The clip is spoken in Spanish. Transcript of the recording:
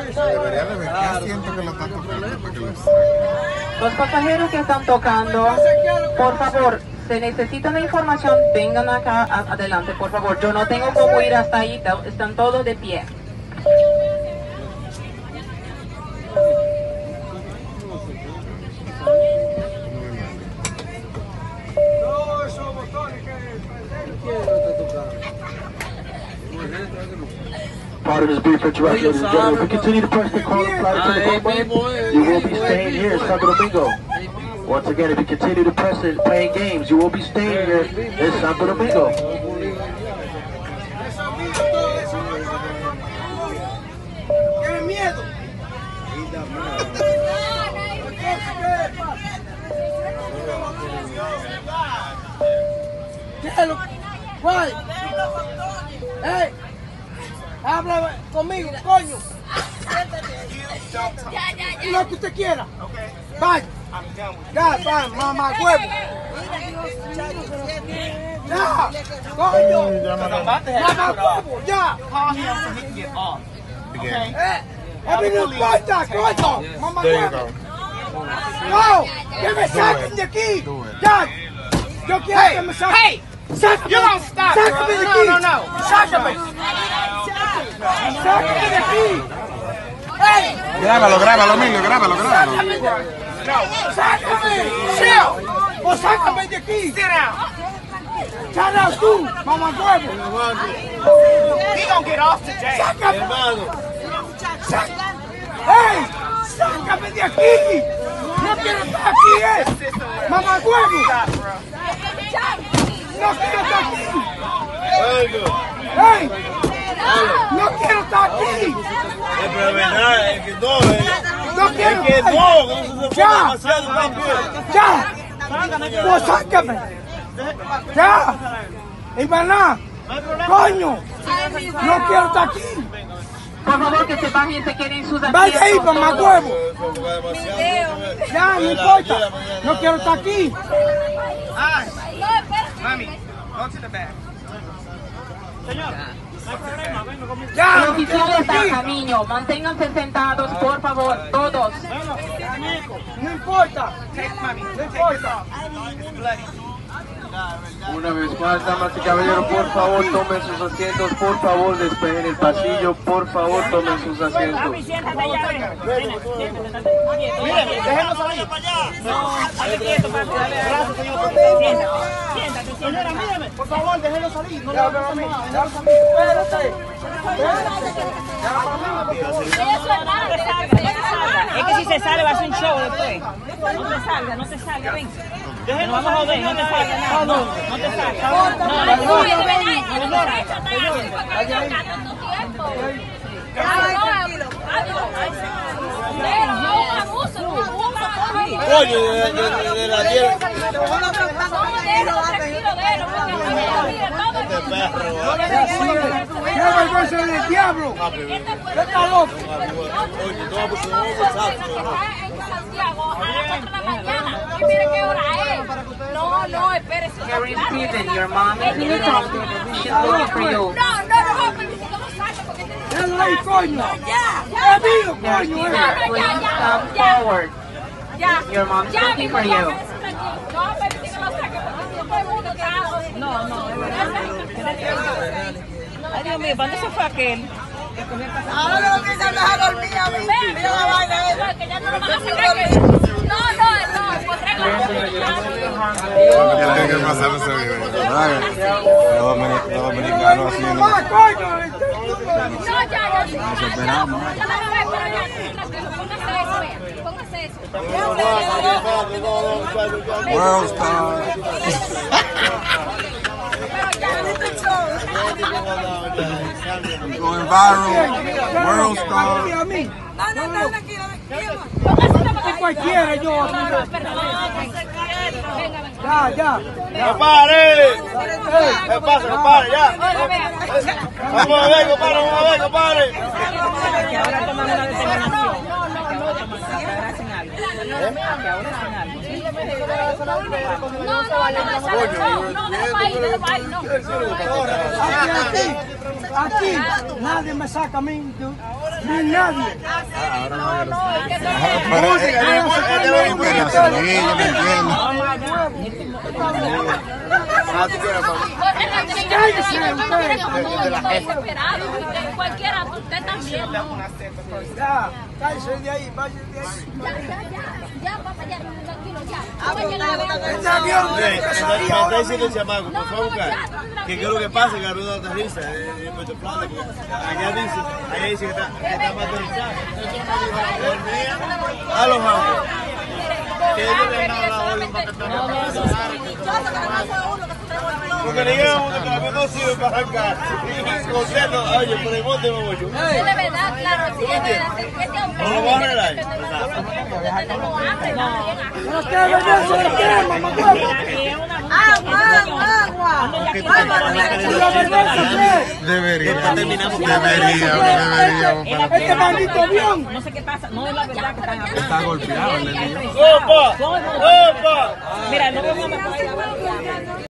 Los pasajeros que están tocando, por favor, si necesitan la información, vengan acá adelante, por favor. Yo no tengo cómo ir hasta ahí, están todos de pie. Pardon this brief interruption, ladies and gentlemen. If we continue to press the caller flight to the runway, you will be staying here in Santo Domingo. Once again, if you continue to press it, playing games, you will be staying here in Santo Domingo. ¿Tienen miedo? ¿Qué es lo que? ¿Cuál? ¡Ey! Habla conmigo, coño. Lo que usted quiera. Vaya. Ya, vaya, mamá huevo. Ya, coño. Mamá huevo, ya. A mí no importa, coño. Mamá huevo. No, que me saquen de aquí. Ya. Yo quiero que me saquen. Hey! Sácame. You don't stop, bro. Sácame de aquí. No. Sácame. Sácame de aquí. ¡Ey! Grábalo, Emilio, grábalo. ¡Sácame! ¡Chill! ¡O sácame de aquí! Sit down. ¡Shut up, tú, mamá huevo! He gonna get off today. ¡Sácame! ¡Ey! ¡Sácame de aquí! ¡No quiero estar aquí, ¡Mamá huevo! ¡No quiero estar aquí! ¡Ey! ¡No quiero estar aquí! Pero verdad, es que no, ¡No quiero! es que no, ¡Ya! demasiado rápido. ¡Ya! ¡Pues sácame! ¡Ya! ¡Ivaná! ¡Coño! ¡No quiero estar aquí! Por favor, que se bajen y se queden en sus asientos. ¡Vaya ahí, mamá huevo! Demasiado. ¡Ya, no importa! ¡No quiero estar aquí! Ay. Mami, go to the back. ¡Ya! El ¡No oficial quiero está estar en aquí! camino. Manténganse sentados, por favor, todos. ¡No importa! Take mommy. ¡No Take this importa! off. It's bloody. Una vez más, damas y caballeros, por favor, tomen sus asientos, por favor, despejen el pasillo, por favor, tomen sus asientos. Miren, déjenlo salir. Señora, mírame. Por favor, déjenlo salir. No le hagan nada. ¡Espérate! Es que si se sale va a ser un show después. No te salga, ven. Nos vamos a joder, no te salga nada. No te salga. Coño, de la hierba. Este perro, ¡Qué vergüenza del diablo! ¡Qué está loco! Oye, no vamos a Santiago a las 4 de la mañana. Y mire qué hora es. No, espérese. You're in prison. Your mom is in the hospital. She's looking for you. No, permítame que lo saque porque ¡Déjalo ahí, coño! ya. ¡Es mío, Your coño! sister, please come forward. Ya. Your mom's looking for you. No, permítame que lo saque porque todo el mundo está. No, es verdad. Ay, Dios mío, ¿para dónde se fue aquel? Ahora lo que se deja dormir a mí. Mira la vaina, Que ya no lo van a sacar. No, pues Ya tiene que pasar ese video. Los dominicanos haciendo. ¡Mamá, coño! No, ya. Nos esperamos. Póngase eso. World Star. Going viral. World Star. A mí. No, tranquilo. Cualquiera, yo. Ya. ¡Que pare! ¿Qué pasa? ¡Que pare, ya! Vamos a ver, compadre. Que ahora toman una determinación. Que ahora hacen algo. Que ahora hacen algo. Aquí, nadie me saca a mí. Ni nadie. Cualquiera, usted también. Ya, cállese de ahí, váyase de ahí. Ya, papá, ya, tranquilo, ya. Este avión Me está diciendo el chamaco, por favor, buscar. ¿Qué es lo que pasa? Que abrió una aterriza en Puerto Plata. Allá dice que está más aterrizado. A los amos. Que ellos le han dado la orden para que porque le digan a uno que la no sirve para arrancar. Y concepto, oye, por el monte me voy yo. De verdad, claro, sí, es verdad. No lo voy a arreglar. No te hagas eso, no quema, mamá. Agua. Debería. Este maldito avión. No sé qué pasa, no es la verdad que están hablando. Está golpeado el niño. ¡Opa! ¡Opa! Mira, no vamos a